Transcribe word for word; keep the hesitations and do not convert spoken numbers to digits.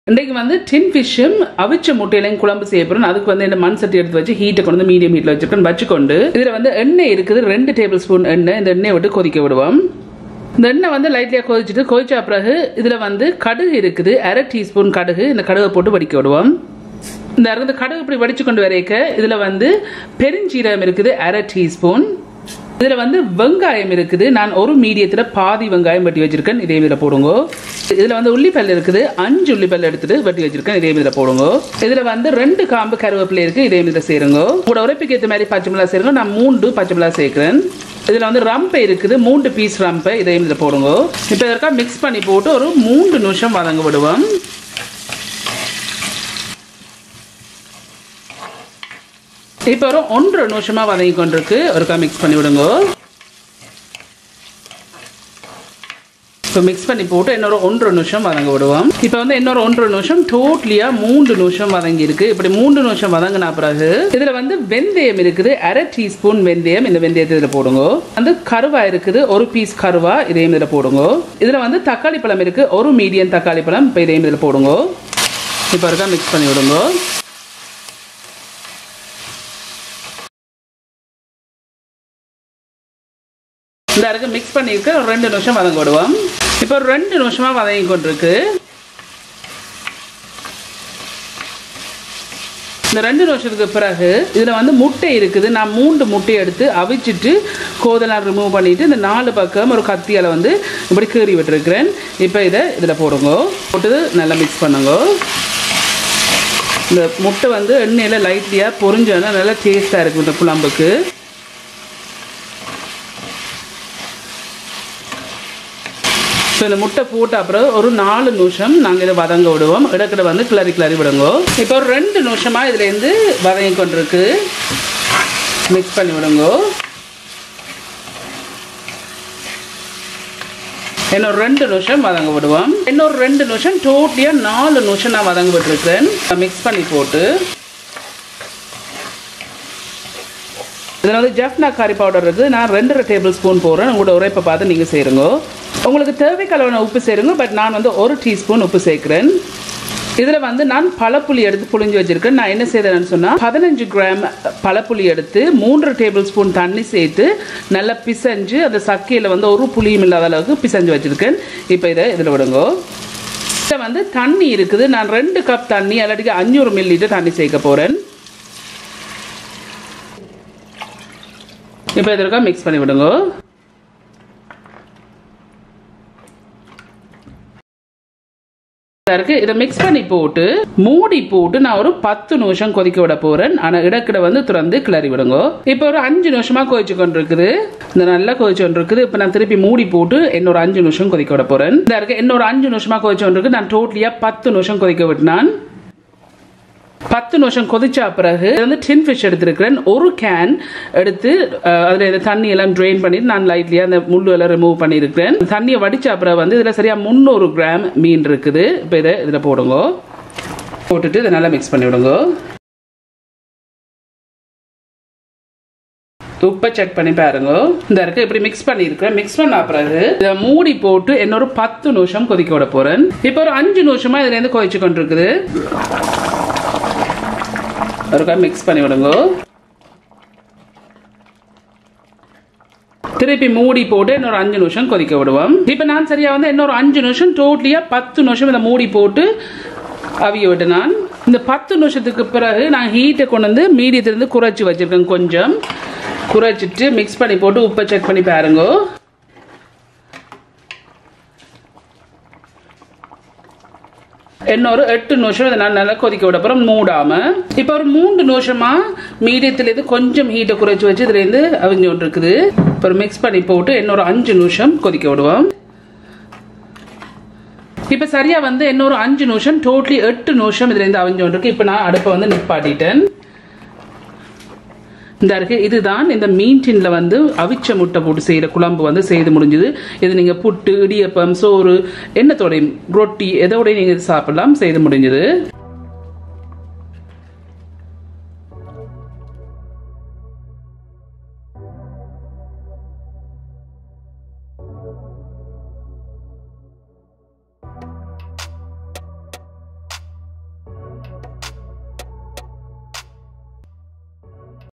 இன்றைக்கு வந்து டின் ஃபிஷ்ஷும் அவிச்ச முட்டையிலையும் குழம்பு செய்ய போகிறோம். அதுக்கு வந்து இந்த மண் சட்டி எடுத்து வச்சு ஹீட்டை கொண்டு வந்து மீடியம் ஹீட்டில் வச்சுக்கணும் வச்சுக்கொண்டு இதில் வந்து எண்ணெய் இருக்குது, ரெண்டு டேபிள் ஸ்பூன் எண்ணெய். இந்த எண்ணெயை விட்டு கொதிக்க விடுவோம். இந்த எண்ணெய் வந்து லைட்லியாக கொதிச்சுட்டு கொதிச்ச பிறகு இதில் வந்து கடுகு இருக்குது, அரை டீஸ்பூன் கடுகு. இந்த கடுகை போட்டு வடிக்க விடுவோம். இந்த அறுபது கடுகு இப்படி வடிச்சு கொண்டு வரைக்க இதில் வந்து பெருஞ்சீரகம் இருக்குது, அரை டீஸ்பூன். இதில் வந்து வெங்காயம் இருக்குது, நான் ஒரு மீடியத்தில் பாதி வெங்காயம் வெட்டி வச்சிருக்கேன், இதே இதில் போடுங்க. இதில் வந்து உள்ளிப்பல் இருக்குது, அஞ்சு உள்ளிப்பல் எடுத்துட்டு வெட்டி வச்சிருக்கேன், இதே இதில் போடுங்க. இதில் வந்து ரெண்டு காம்பு கருவேப்பிலை இருக்குது, இதே இதில் சேருங்க. கூட உரைப்புக்கு ஏற்ற மாதிரி பச்சை மிளகா சேருங்க. நான் மூன்று பச்சை மிளகா சேர்க்கிறேன். இதில் வந்து ரம்பை இருக்குது, மூன்று பீஸ் ரம்பை, இதே இதில் போடுங்க. இப்போ இதற்காக மிக்ஸ் பண்ணி போட்டு ஒரு மூன்று நிமிஷம் வதங்க விடுவோம். இப்போ ஒரு ஒன்றரை நிமிஷமா வதங்கி கொண்டிருக்கு, ஒருக்கா மிக்ஸ் பண்ணி விடுங்க. இப்போ மிக்ஸ் பண்ணி போட்டு இன்னொரு ஒன்றரை நிமிஷம் வதங்க விடுவோம். இப்போ வந்து இன்னொரு ஒன்றரை நிமிஷம் டோட்டலியா மூன்று நிமிஷம் வதங்கி இருக்கு. இப்படி மூன்று நிமிஷம் வதங்கினா பிறகு இதுல வந்து வெந்தயம் இருக்குது, அரை டீஸ்பூன் வெந்தயம். இந்த வெந்தயத்தை இதில் போடுங்க. வந்து கருவா இருக்குது, ஒரு பீஸ் கருவா, இதையும் இதில் போடுங்க. இதுல வந்து தக்காளி பழம் இருக்கு, ஒரு மீடியம் தக்காளி பழம், இப்போ இதையும் இதில் போடுங்க. இப்போ இருக்கா மிக்ஸ் பண்ணி விடுங்க. இந்த அருக்கு மிக்ஸ் பண்ணிருக்கு, ஒரு ரெண்டு நிமிஷம் வதங்க விடுவோம். இப்போ ஒரு ரெண்டு நிமிஷமா வதங்கி கொண்டிருக்கு. இந்த ரெண்டு நிமிஷத்துக்கு பிறகு இதில் வந்து முட்டை இருக்குது, நான் மூன்று முட்டையை எடுத்து அவிச்சிட்டு கோதெல்லாம் ரிமூவ் பண்ணிட்டு இந்த நாலு பக்கம் ஒரு கத்தியால் வந்து இப்படி கீறி விட்டுருக்கிறேன். இப்போ இதை இதில் போடுங்க, போட்டு நல்லா மிக்ஸ் பண்ணுங்க. இந்த முட்டை வந்து எண்ணெயில் லைட்லியாக பொரிஞ்சோன்னா நல்லா டேஸ்டாக இருக்கும் இந்த குழம்புக்கு. இந்த முட்டை போட்ட அப்புறம் ஒரு நாலு நிமிஷம் நாங்கள் இதை வதங்க விடுவோம். இடக்கிட வந்து கிளறி கிளறி விடுங்க. இப்போ ஒரு ரெண்டு நிமிஷமா இதுலேருந்து வதங்கி கொண்டிருக்கு, மிக்ஸ் பண்ணி விடுங்க. இன்னொரு ரெண்டு நிமிஷம் வதங்க விடுவோம். இன்னொரு ரெண்டு நிமிஷம் டோட்டலியா நாலு நிமிஷம் நான் வதங்க விட்டுருக்கேன். மிக்ஸ் பண்ணி போட்டு இதில் வந்து ஜஃப்னா கறி பவுடர் இருக்குது, நான் ரெண்டரை டேபிள் ஸ்பூன் போடுறேன். உங்களோட உரைப்பை பார்த்து நீங்கள் சேருங்க. உங்களுக்கு தேவைக்கு அளவான உப்பு சேருங்க, பட் நான் வந்து ஒரு டீஸ்பூன் உப்பு சேர்க்கிறேன். இதில் வந்து நான் பழப்புளி எடுத்து புளிஞ்சு வச்சிருக்கேன். நான் என்ன செய்தேன்னு சொன்னால் பதினஞ்சு கிராம் பழப்புளி எடுத்து மூன்று டேபிள் ஸ்பூன் தண்ணி சேர்த்து நல்லா பிசைஞ்சு அந்த சக்கையில் வந்து ஒரு புளியும் இல்லாத அளவுக்கு பிசைஞ்சு வச்சிருக்கேன். இப்போ இதை இதில் விடுங்க. இதில் வந்து தண்ணி இருக்குது, நான் ரெண்டு கப் தண்ணி அல்லாட்டிக்கு அஞ்சூறு மில்லி லிட்டர் தண்ணி சேர்க்க போகிறேன். இப்போ இதற்கா மிக்ஸ் பண்ணி விடுங்க. இதை மிக்ஸ் பண்ணி போட்டு மூடி போட்டு நான் ஒரு பத்து நிமிஷம் கொதிக்க விட போறேன். ஆனா இடக்கிட வந்து திறந்து கிளறி விடுங்க. இப்போ ஒரு அஞ்சு நிமிஷமா கொதிச்சு கொண்டு இருக்குது, இந்த நல்லா கொதிச்சு கொண்டு இருக்குது. இப்போ நான் திருப்பி மூடி போட்டு இன்னொரு அஞ்சு நிமிஷம் கொதிக்க விட போறேன். இந்த இருக்கு இன்னொரு அஞ்சு நிமிஷமா கொதிச்சு கொண்டு இருக்கு. நான் டோட்டலியா பத்து நிமிஷம் கொதிக்க விட்டுனான். பத்து நிமிஷம் கொதிச்சா பிறகு வந்து டின் ஃபிஷ் எடுத்திருக்கிறேன். ஒரு கேன் எடுத்து அதில் இந்த தண்ணி எல்லாம் ட்ரெயின் பண்ணிட்டு நான் லைட்லியாக அந்த முள்ளு எல்லாம் ரிமூவ் பண்ணியிருக்கிறேன். தண்ணியை வடிச்சா பிறகு வந்து இதில் சரியா முந்நூறு கிராம் மீன் இருக்குது. இப்போ இதை இதில் போடுங்க. போட்டுட்டு இதை நல்லா மிக்ஸ் பண்ணி விடுங்க. உப்பை செக் பண்ணி பாருங்க. இந்த இருக்கு இப்படி மிக்ஸ் பண்ணியிருக்கிறேன். மிக்ஸ் பண்ண பிறகு இதை மூடி போட்டு இன்னொரு பத்து நிமிஷம் கொதிக்க விட போறேன். இப்போ ஒரு அஞ்சு நிமிஷமா இதுல இருந்து கொதிச்சு கொண்டு இருக்குது. ஒருக்கா மிக்ஸ் பண்ணி விடுங்க. திருப்பி மூடி போட்டு இன்னொரு அஞ்சு நிமிஷம் கொதிக்க விடுவோம். இப்போ நான் சரியா வந்து இன்னொரு அஞ்சு நிமிஷம் டோட்டலியா பத்து நிமிஷம் இதை மூடி போட்டு அவிய விட்டு நான் இந்த பத்து நிமிஷத்துக்கு பிறகு நான் ஹீட்டை கொண்டு வந்து மீடியத்திலிருந்து குறைச்சி வச்சிருக்கேன். கொஞ்சம் குறைச்சிட்டு மிக்ஸ் பண்ணி போட்டு உப்பை செக் பண்ணி பாருங்க. இன்னொரு எட்டு நிமிஷம் இதை நான் நல்லா கொதிக்க விட அப்புறம் மூடாம இப்போ ஒரு மூன்று நிமிஷமா மீடியத்திலேருந்து கொஞ்சம் ஹீட்டை குறைச்சி வச்சு இதுல இருந்து அவிஞ்சு கொண்டு இருக்குது. இப்போ மிக்ஸ் பண்ணி போட்டு இன்னொரு அஞ்சு நிமிஷம் கொதிக்க விடுவோம். இப்போ சரியா வந்து இன்னொரு அஞ்சு நிமிஷம் டோட்டலி எட்டு நிமிஷம் இதுல இருந்து அவிஞ்சு கொண்டு இருக்கு. இப்போ நான் அடுப்பை வந்து நிப்பாட்டிட்டேன். இந்த இருக்கு இதுதான் இந்த மீன் டின்ல வந்து அவிச்ச முட்டை போட்டு செய்யற குழம்பு வந்து செய்து முடிஞ்சது. இது நீங்க புட்டு, இடியப்பம், சோறு, எண்ணத்தோடையும் ரொட்டி எதோடையும் நீங்க சாப்பிடலாம், செய்து முடிஞ்சது.